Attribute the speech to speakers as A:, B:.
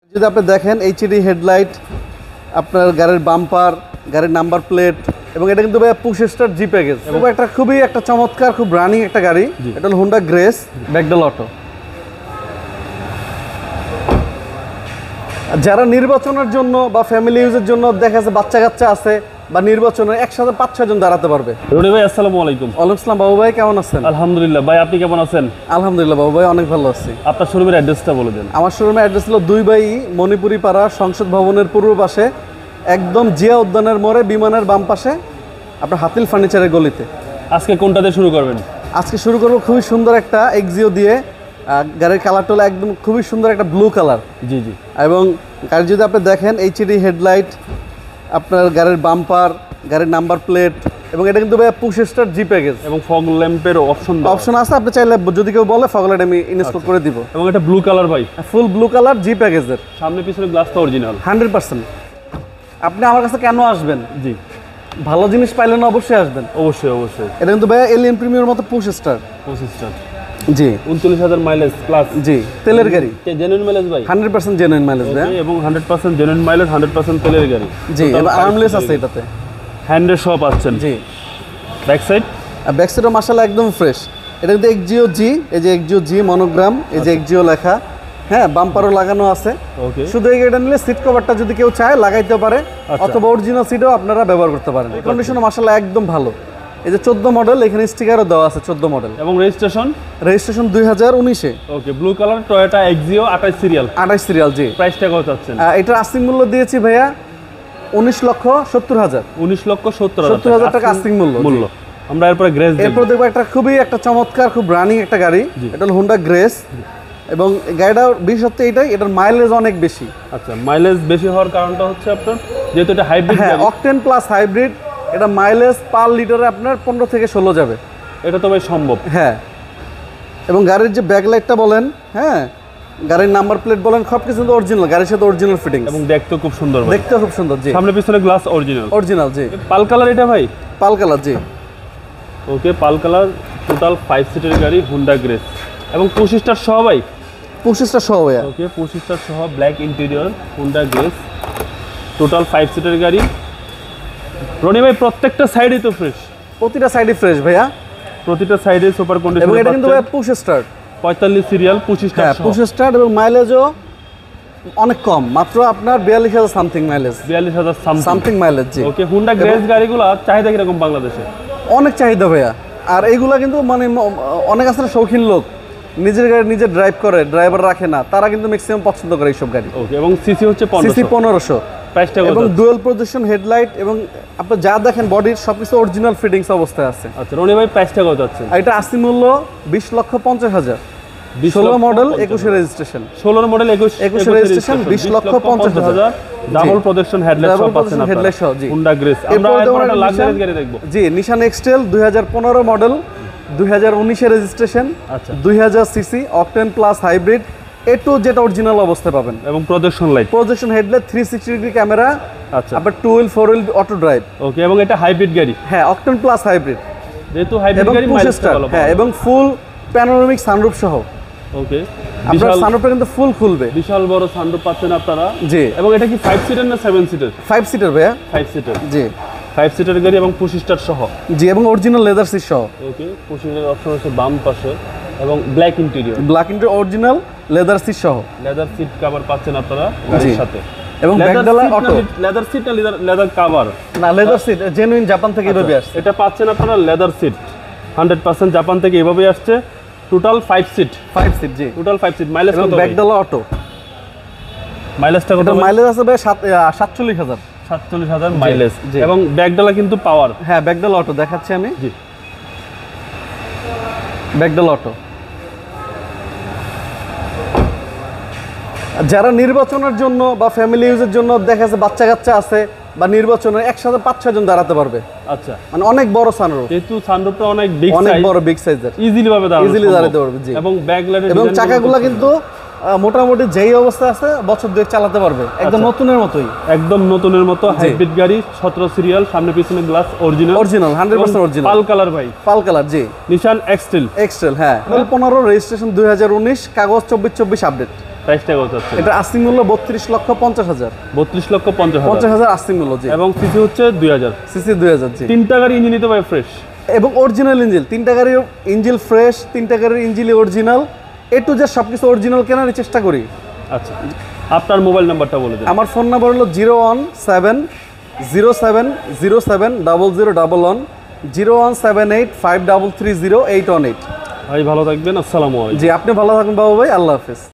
A: যদি আপনি দেখেন এইচডি হেডলাইট, আপনার গাড়ির বাম্পার, গাড়ির নাম্বার প্লেট, এবং এটা কিন্তু পুশ স্টার্ট জি প্যাকেজ এবং একটা খুবই একটা চমৎকার খুব রানিং একটা গাড়ি। এটা হলো হোন্ডা গ্রেস ব্যাকডাল অটো। যারা নির্বাচনের জন্য বা ফ্যামিলি ইউজের জন্য দেখা যাচ্ছে বাচ্চা কাচ্চা আছে বা নির্বাচনে একসাথে 5-6 জন দাঁড়াতে পারবে।
B: রনি ভাই আসসালামু আলাইকুম।
A: ওয়ালাইকুম আসসালাম বাবু ভাই, কেমন আছেন?
B: আলহামদুলিল্লাহ ভাই, আপনি কেমন আছেন?
A: আলহামদুলিল্লাহ বাবু ভাই, অনেক ভালো আছি।
B: আপনার শোরুমের অ্যাড্রেসটা বলে দেন।
A: আমার শোরুমের অ্যাড্রেস হলো 2 বাই মণিপুরিপাড়া সংসদ ভবনের পূর্ব পাশে, একদম জিয়া উদ্যানের মোড়ে, বিমানের বাম পাশে, আপনার হাতিল ফার্নিচারের গলিতে।
B: আজকে কোনটাতে শুরু করবেন?
A: আজকে শুরু করবো খুবই সুন্দর একটা এক্সিও দিয়ে। গাড়ির কালারটা হলো একদম খুবই সুন্দর একটা ব্লু কালার।
B: জি জি।
A: এবং গাড়ি যদি আপনি দেখেন এইচডি হেডলাইট, আপনার গাড়ির বাম্পার, গাড়ির নাম্বার প্লেট, এবং এটা কিন্তু পুশ স্টার্ট জি প্যাকেজ
B: এবং ফগ ল্যাম্পের অপশন
A: আছে। আপনি চাইলে যদি কেউ বলে ফগ লাইট আমি ইনস্টল করে দিব।
B: এবং এটা ব্লু কালার ভাই,
A: ফুল ব্লু কালার জি প্যাকেজের।
B: সামনে পিছনে গ্লাসটা অরিজিনাল
A: 100%। আপনি আমার কাছে কেন আসবেন?
B: জি,
A: ভালো জিনিস পাইলে না অবশ্যই আসবেন।
B: অবশ্যই অবশ্যই।
A: এটা কিন্তু ভাই এলিয়ন প্রিমিয়ার মতো পুশ স্টার্ট। জি,
B: 39,000 মাইলেজ প্লাস।
A: জি, তেলের গাড়ি।
B: জেনুইন মাইলেজ ভাই?
A: 100% জেনুইন মাইলেজ ভাই।
B: এবং 100% জেনুইন মাইলেজ, 100% তেলের গাড়ি।
A: জি, এবং আর্মলেস আছে এটাতে।
B: হ্যান্ডের সব পাচ্ছেন।
A: জি।
B: Back side?
A: ব্যাক সাইডও মাশাআল্লাহ একদম ফ্রেশ। এটা কিন্তু এক্সিও জি, এই যে এক্সিও জি মনোগ্রাম, এই যে এক্সিও লেখা। হ্যাঁ, বাম্পারও লাগানো আছে।
B: ওকে।
A: শুধু এটা নিলে সিট কভারটা যদি কেউ চায় লাগাইতে পারে, অথবা অরিজিনাল সিটও আপনারা ব্যবহার করতে পারেন। কন্ডিশনও মাশাআল্লাহ একদম ভালো। এই যে 14 মডেল, এখানে স্টিকারও দেওয়া আছে 14 মডেল।
B: এবং রেজিস্ট্রেশন
A: 2019-এ।
B: Okay, blue colour Toyota Axio 28 serial.
A: 28 serial. জি।
B: প্রাইসটা কত চাচ্ছেন?
A: এটা আস্কিং মূল্য দিয়েছি ভাইয়া 19,70,000।
B: 19,70,000
A: টাকা আস্কিং মূল্য।
B: আমরা এরপরে গ্রেস দেখব।
A: এরপর দেখবো একটা খুবই একটা চমৎকার খুব রানিং একটা গাড়ি। এটা হলো হোন্ডা গ্রেস, এবং গাড়িটা বিশেষত্ব এটাই, এটার মাইলেজ অনেক বেশি।
B: আচ্ছা, মাইলেজ বেশি হওয়ার কারণটা হচ্ছে আপনার যেহেতু এটা হাইব্রিড।
A: হ্যাঁ, অকটেন প্লাস হাইব্রিড। এটা মাইলেজ পার লিটারে আপনার 15 থেকে 16 যাবে।
B: এটা তো ভাই সম্ভব।
A: হ্যাঁ, এবং গাড়ির যে ব্যাকলাইটটা বলেন, হ্যাঁ, গাড়ির নাম্বার প্লেট বলেন, সব কিছু অরিজিনাল, গাড়ির সাথে অরিজিনাল ফিটিং
B: এবং দেখতে খুব সুন্দর।
A: দেখতে খুব সুন্দর। জি,
B: সামনে পিছনে গ্লাস অরিজিনাল।
A: অরিজিনাল। জি।
B: পাল কালার এটা ভাই?
A: Pearl colour. জি।
B: ওকে, পাল কালার, টোটাল 5 সিটের গাড়ি, হোন্ডা গ্রেস এবং 25 স্টার সহ ভাই।
A: 25 স্টার সহ ভাইয়া।
B: ওকে, 25 স্টার সহ, black interior, Honda Grace, total 5 সিটের গাড়ি। রনি ভাই, প্রত্যেকটা সাইডই তো ফ্রেশ?
A: প্রতিটা সাইডে ফ্রেশ ভাইয়া,
B: প্রতিটা সাইডে সুপার কন্ডিশন।
A: এবং এটা কিন্তু ভাই পুশ স্টার্ট
B: 45 সিরিয়াল, 25 স্টার।
A: হ্যাঁ, পুশ স্টার্ট, এবং মাইলেজও অনেক কম, মাত্র আপনার 42,000 সামথিং মাইলেজ।
B: 42,000
A: something mileage. জি।
B: ওকে, হোন্ডা গ্রেস গাড়িগুলো চাহিদা কিরকম বাংলাদেশে?
A: অনেক চাহিদা ভাইয়া। আর এইগুলা কিন্তু মানে অনেক আছে না শৌখিন লোক, নিজের গাড়ি নিজে ড্রাইভ করে, ড্রাইভার রাখে না, তারা কিন্তু ম্যাক্সিমাম পছন্দ করে এইসব গাড়ি।
B: ওকে, এবং সিসি হচ্ছে
A: 1500।
B: প্রাইসটা কত?
A: এবং ডুয়াল প্রজেকশন হেডলাইট, এবং আপনি যা দেখেন বডির সবকিছু অরিজিনাল ফিটিংস অবস্থায় আছে।
B: আচ্ছা রনি ভাই, প্রাইসটা কত আছে?
A: এটা আস্কিং মূল্য 20,50,000। 16 model 21 registration.
B: 16 model 21
A: registration, 20,50,000।
B: Double projection headlight সব পাচ্ছেন আপনারা।
A: হেডলাইট সহ। জি।
B: Honda Grace. আমরা একটা লাক্সারি গাড়ি দেখব।
A: জি, নিশান এক্সটেল 2015 মডেল, 2019 রেজিস্ট্রেশন।
B: আচ্ছা,
A: 2000 CC, octane plus hybrid, A to Z original অবস্থায় পাবেন।
B: এবং projection light,
A: projection headlight, 360 degree camera.
B: আচ্ছা,
A: আবার 2 wheel 4 wheel auto drive.
B: Okay, এবং এটা হাইব্রিড গাড়ি।
A: হ্যাঁ, অকটেন প্লাস হাইব্রিড,
B: যেহেতু হাইব্রিড গাড়ি মাইলেজটা ভালো।
A: হ্যাঁ, এবং ফুল প্যানোরামিক সানরুফ সহ।
B: ওকে,
A: আপনার সানরুফটা কিন্তু ফুল খুলবে,
B: বিশাল বড় সানরুফ পাচ্ছেন আপনারা।
A: জি।
B: এবং এটা কি 5 সিটার না 7 সিটার?
A: 5 সিটার ভাইয়া।
B: 5 সিটার।
A: জি,
B: 5 সিটার গাড়ি এবং 25 স্টার সহ।
A: জি, এবং অরিজিনাল লেদার সিট সহ।
B: ওকে, 25 এর অপশন আছে বাম পাশে, এবং black interior.
A: Black interior, original leather seat সহ।
B: লেদার সিট কভার পাচ্ছেন আপনারা গাড়ির সাথে।
A: এবং ব্যাকডালা অটো।
B: লেদার সিট না লেদার কভার?
A: না, লেদার সিট, জেনুইন জাপান থেকে এভাবে আসছে।
B: এটা পাচ্ছেন আপনারা লেদার সিট, 100% জাপান থেকে এভাবে আসছে। Total 5 seat. 5
A: সিট। জি,
B: টোটাল 5 সিট। মাইলেজ কত?
A: ব্যাকডালা অটো।
B: মাইলেজটা কত?
A: মাইলেজ আছে ভাই 47,000।
B: 47,000 মাইলেজ। এবং ব্যাকডালা কিন্তু পাওয়ার।
A: হ্যাঁ, ব্যাকডালা অটো দেখাচ্ছি আমি।
B: জি,
A: ব্যাকডালা অটো। যারা নির্বাচনের জন্য বা ফ্যামিলি ইউজের জন্য দেখা যাচ্ছে বাচ্চা কাচ্চা আছে বা নির্বাচনে একসাথে 5-6 জন দাঁড়াতে পারবে।
B: আচ্ছা,
A: মানে অনেক বড় সানরুফ,
B: যেহেতু সানরুফটা অনেক বিগ সাইজ,
A: অনেক বড় বিগ সাইজের,
B: ইজিলি দাঁড়াতে
A: পারবে। জি।
B: এবং ব্যাকলাইটের
A: এবং চাকাগুলো কিন্তু মোটামুটি যেই অবস্থা আছে বছর দুয়েক চালাতে পারবে, একদম নতুনের মতোই।
B: একদম নতুনের মতো হাইব্রিড গাড়ি, 17 সিরিয়াল, সামনে পিছনে glass original. 100% original. Pearl colour ভাই? Pearl colour. জি। Nissan X Trail. হ্যাঁ, 15 রেজিস্ট্রেশন, 2019, কাগজ 24 আপডেট। প্রাইসটা কত আছে?
A: এটা আস্তিক মূল্য 32,50,000।
B: 32,50,000
A: 50,000 আস্তিক মূল্য, জি।
B: এবং সিসি হচ্ছে 2000।
A: সিসি 2000, জি।
B: তিনটা গাড়ি ইঞ্জিন তো ভাই ফ্রেশ
A: এবং অরিজিনাল ইঞ্জিন, তিনটা গাড়ির ইঞ্জিন ফ্রেশ, তিনটা গাড়ির engine original, A to Z সব কিছু অরিজিনাল কেনার চেষ্টা করি।
B: আচ্ছা, আপনার মোবাইল নাম্বারটা বলে দিন।
A: আমার ফোন নাম্বার হলো 01707070011, 01785330818।
B: ভাই ভালো থাকবেন, আসসালামু আলাইকুম।
A: জি, আপনি ভালো থাকবেন বাবু ভাই, আল্লাহ হাফেজ।